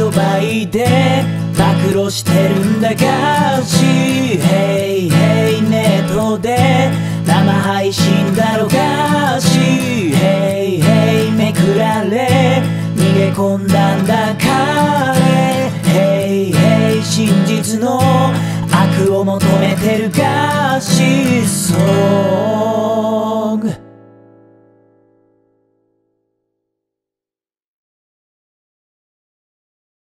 売で暴露してるんだがし Hey hey ネットで生配信だろがし Hey hey めくられ逃げ込んだんだ彼 Hey hey 真実の悪を求めてるがし Song